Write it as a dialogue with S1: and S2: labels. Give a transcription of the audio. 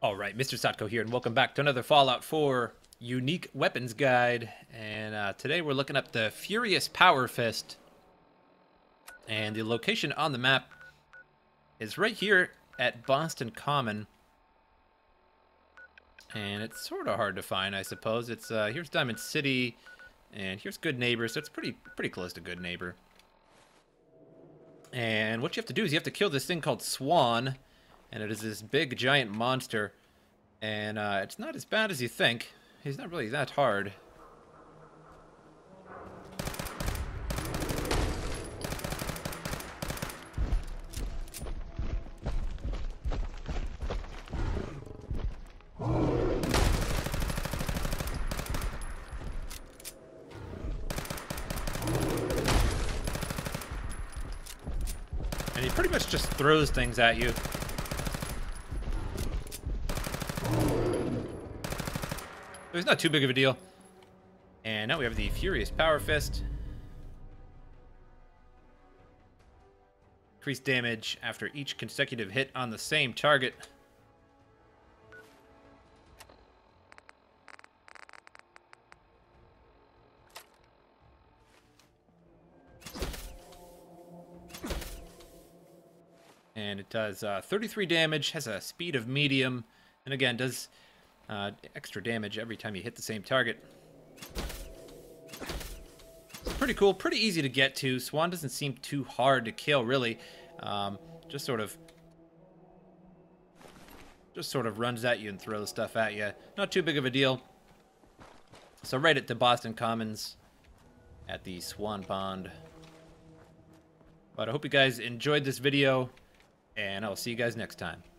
S1: Alright, Mr. Satko here, and welcome back to another Fallout 4 Unique Weapons Guide. And today we're looking up the Furious Power Fist. And the location on the map is right here at Boston Common. And it's sort of hard to find, I suppose. It's here's Diamond City, and here's Good Neighbor, so it's pretty close to Good Neighbor. And what you have to do is you have to kill this thing called Swan. And it is this big, giant monster. And it's not as bad as you think. He's not really that hard. And he pretty much just throws things at you. So it's not too big of a deal. And now we have the Furious Power Fist. Increased damage after each consecutive hit on the same target. And it does 33 damage, has a speed of medium, and again does extra damage every time you hit the same target. Pretty cool, pretty easy to get to. Swan doesn't seem too hard to kill, really. Just sort of runs at you and throws stuff at you. Not too big of a deal. So right at the Boston Commons at the Swan Pond. But I hope you guys enjoyed this video, and I'll see you guys next time.